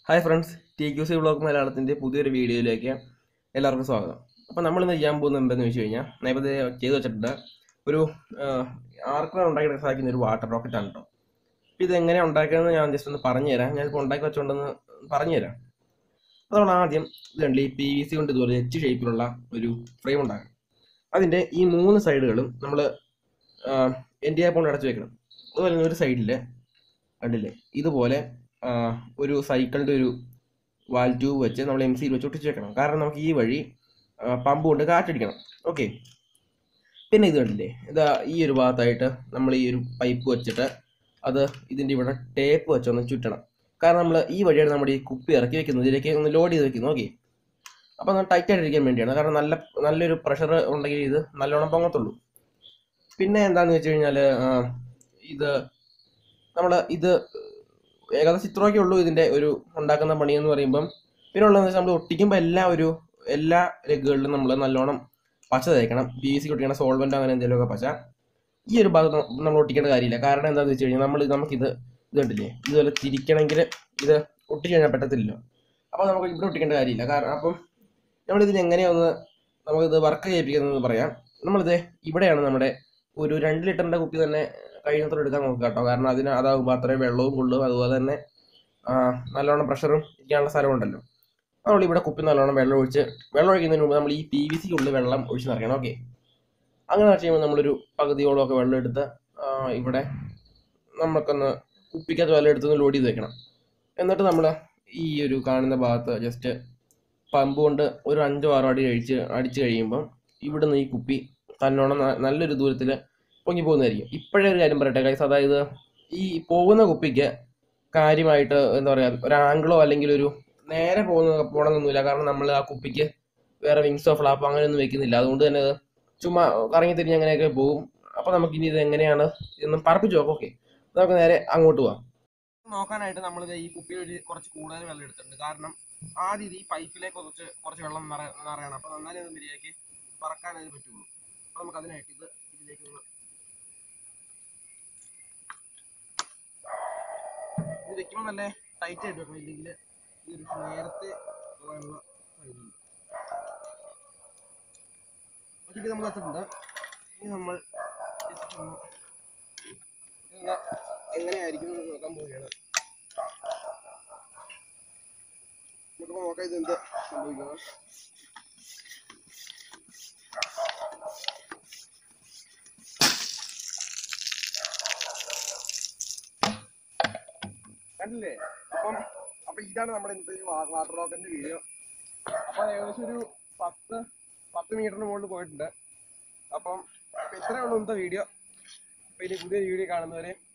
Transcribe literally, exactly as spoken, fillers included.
Hi friends, T Q C vlog മലയാളത്തിൻ്റെ പുതിയൊരു വീഡിയോയിലേക്ക് എല്ലാവർക്കും സ്വാഗതം. അപ്പോൾ നമ്മളിന്ന് ചെയ്യാൻ പോകുന്നത് എന്താണെന്ന് വെച്ച് കഴിഞ്ഞാൽ, ഞാൻ ഇപ്പോൾ ചെയ്ത് വെച്ചിട്ടുണ്ട് ഒരു ആർക്കും ഉണ്ടാക്കി സാധിക്കുന്ന ഒരു വാട്ടർ റോക്കറ്റാണ് കേട്ടോ. അപ്പോൾ ഇതെങ്ങനെ ഉണ്ടാക്കിയതെന്ന് ഞാൻ ജസ്റ്റ് ഒന്ന് പറഞ്ഞു തരാം. ഞാനിപ്പോൾ ഉണ്ടാക്കി വെച്ചുകൊണ്ടെന്ന് പറഞ്ഞു തരാം. അപ്പോൾ നമ്മൾ ആദ്യം ഇതുണ്ട് ഈ പി വി സി കൊണ്ട് ഇതുപോലെ എച്ച് ഷേപ്പിലുള്ള ഒരു ഫ്രെയിം ഉണ്ടാക്കണം. അതിൻ്റെ ഈ മൂന്ന് സൈഡുകളും നമ്മൾ എൻ്റെ കൊണ്ട് അടച്ചു വെക്കണം. അതുപോലെ ഒരു സൈഡിൽ കണ്ടില്ലേ, ഇതുപോലെ ഒരു സൈക്കിളിൻ്റെ ഒരു വാൽ ട്യൂബ് വെച്ച് നമ്മൾ എം സിയിൽ വെച്ച് ഒട്ടിച്ച് വെക്കണം. കാരണം നമുക്ക് ഈ വഴി പമ്പ് കൊണ്ട് കാറ്റടിക്കണം. ഓക്കെ, പിന്നെ ഇത് കണ്ടില്ലേ, ഇതാ ഈ ഒരു ഭാഗത്തായിട്ട് നമ്മൾ ഈ ഒരു പൈപ്പ് വെച്ചിട്ട് അത് ഇതിൻ്റെ ഇവിടെ ടേപ്പ് വെച്ചൊന്ന് ചുറ്റണം. കാരണം നമ്മൾ ഈ വഴിയാണ് നമ്മുടെ ഈ കുപ്പി ഇറക്കി വെക്കുന്നത്, ഇതിലേക്ക് ഒന്ന് ലോഡ് ചെയ്ത് വെക്കുന്നു. ഓക്കെ, അപ്പോൾ അത് ടൈറ്റ് ആയിട്ടിരിക്കാൻ വേണ്ടിയാണ്. കാരണം നല്ല നല്ലൊരു പ്രഷർ ഉണ്ടെങ്കിൽ ഇത് നല്ലോണം പൊങ്ങത്തുള്ളൂ. പിന്നെ എന്താണെന്ന് വെച്ച് കഴിഞ്ഞാൽ ഇത് നമ്മൾ ഇത് ഏകദേശം ഇത്രയൊക്കെ ഉള്ളൂ ഇതിൻ്റെ ഒരു ഉണ്ടാക്കുന്ന പണി എന്ന് പറയുമ്പം. പിന്നെ ഉള്ളതെന്ന് വെച്ചാൽ നമ്മൾ ഒട്ടിക്കുമ്പോൾ എല്ലാ ഒരു എല്ലാ രഗുകളിലും നമ്മൾ നല്ലോണം പച്ച തേക്കണം. പി വി സി ഒട്ടിക്കണ സോൾവെൻ്റ് അങ്ങനെ എന്തെങ്കിലുമൊക്കെ പച്ച. ഈ ഒരു ഭാഗത്ത് നമ്മൾ ഒട്ടിക്കേണ്ട കാര്യമില്ല. കാരണം എന്താണെന്ന് വെച്ച് കഴിഞ്ഞാൽ നമ്മൾ നമുക്കിത് ഇത് കണ്ടില്ലേ, ഇതുപോലെ തിരിക്കണമെങ്കിൽ ഇത് ഒട്ടിച്ച് കഴിഞ്ഞാൽ പറ്റത്തില്ലല്ലോ. അപ്പോൾ നമുക്ക് ഇവിടെ ഒട്ടിക്കേണ്ട കാര്യമില്ല. കാരണം അപ്പം നമ്മളിതിന് എങ്ങനെയൊന്ന് നമുക്കിത് വർക്ക് ചെയ്യിപ്പിക്കുന്നതെന്ന് പറയാം. നമ്മളിത് ഇവിടെയാണ് നമ്മുടെ ഒരു രണ്ട് ലിറ്ററിൻ്റെ കുപ്പി തന്നെ കഴിയുന്നത്ര എടുക്കാൻ നോക്കുക കേട്ടോ. കാരണം അതിന് അതാകുമ്പോൾ അത്രയും വെള്ളവും കൊള്ളും, അതുപോലെ തന്നെ നല്ലോണം പ്രഷറും ഇരിക്കാനുള്ള സ്ഥലമുണ്ടല്ലോ. നമ്മളിവിടെ കുപ്പി നല്ലോണം വെള്ളം ഒഴിച്ച് വെള്ളം ഒഴിക്കുന്നതിന് മുമ്പ് നമ്മൾ ഈ പി വി സിക്കുള്ളിൽ വെള്ളം ഒഴിച്ച് നിറയ്ക്കണം. ഓക്കെ, അങ്ങനെ ചെയ്യുമ്പോൾ നമ്മളൊരു പകുതിയോളമൊക്കെ വെള്ളം എടുത്ത് ഇവിടെ നമുക്കൊന്ന് കുപ്പിക്കകത്ത് വെള്ളം എടുത്തൊന്ന് ലോഡ് ചെയ്ത് വെക്കണം. എന്നിട്ട് നമ്മൾ ഈ ഒരു കാണുന്ന ഭാഗത്ത് ജസ്റ്റ് പമ്പ് കൊണ്ട് ഒരു അഞ്ചോ ആറോ അടി അടിച്ച് അടിച്ച് കഴിയുമ്പം ഇവിടുന്ന് ഈ കുപ്പി തന്നോണം നല്ലൊരു ദൂരത്തിൽ പൊങ്ങി പോകുന്നതായിരിക്കും. ഇപ്പോഴേ ഒരു കാര്യം പറയട്ടെ ഗൈസ്, അതായത് ഈ പോകുന്ന കുപ്പിക്ക് കാര്യമായിട്ട് എന്താ പറയുക, ഒരു ആംഗിളോ അല്ലെങ്കിൽ ഒരു നേരെ പോകുന്ന പോകണമെന്നൊന്നുമില്ല. കാരണം നമ്മൾ ആ കുപ്പിക്ക് വേറെ വിങ്സോ ഫ്ലാപ്പോ അങ്ങനെയൊന്നും വെക്കുന്നില്ല. അതുകൊണ്ട് തന്നെ അത് ചുമ്മാ കറങ്ങി തിരിഞ്ഞ് അങ്ങനെയൊക്കെ പോകും. അപ്പോൾ നമുക്കിനി ഇത് എങ്ങനെയാണ് ഇതൊന്നും പറപ്പിച്ച് നോക്കാം. ഓക്കെ, നമുക്ക് നേരെ അങ്ങോട്ട് പോവാം. നോക്കാനായിട്ട് നമ്മളിത് ഈ കുപ്പിയിൽ ഒരു കുറച്ച് കൂടുതൽ വെള്ളം എടുത്തിട്ടുണ്ട്. കാരണം ആദ്യം ഈ പൈപ്പിലേക്ക് കുറച്ച് കുറച്ച് വെള്ളം നിറ നിറയണം. അപ്പോൾ നന്നായി അത് മര്യാദയ്ക്ക് പറക്കാനത് പറ്റുള്ളൂ. അപ്പോൾ നമുക്ക് അതിനായിട്ട് ഇത് ഇതിലേക്ക് ഇത് വെക്കുമ്പോൾ നല്ല ടൈറ്റ് ആയിട്ട് വെക്കണം. ഇല്ലെങ്കിൽ ഇതൊരു നേരത്തെ പോകാനുള്ള സാധ്യതയുണ്ട്. ഓക്കെ, നമ്മൾ എത്തുന്നുണ്ട്. ഇനി നമ്മൾ എങ്ങനെയായിരിക്കും നോക്കാൻ പോവുകയാണ്. നമുക്കിപ്പോൾ നോക്കാം ഇത് എന്ത് സംഭവിക്കുന്നത്. കണ്ടില്ലേ, അപ്പം അപ്പം ഇതാണ് നമ്മുടെ ഇന്നത്തെ ഈ വാട്ടർ റോക്കറ്റിൻ്റെ വീഡിയോ. അപ്പോൾ ഏകദേശം ഒരു പത്ത് പത്ത് മീറ്ററിന് മുകളിൽ പോയിട്ടുണ്ട്. അപ്പം അപ്പം ഇത്രയേ ഉള്ളൂ ഇന്നത്തെ വീഡിയോ. അപ്പോൾ ഇനി പുതിയ വീഡിയോ കാണുന്നവരെ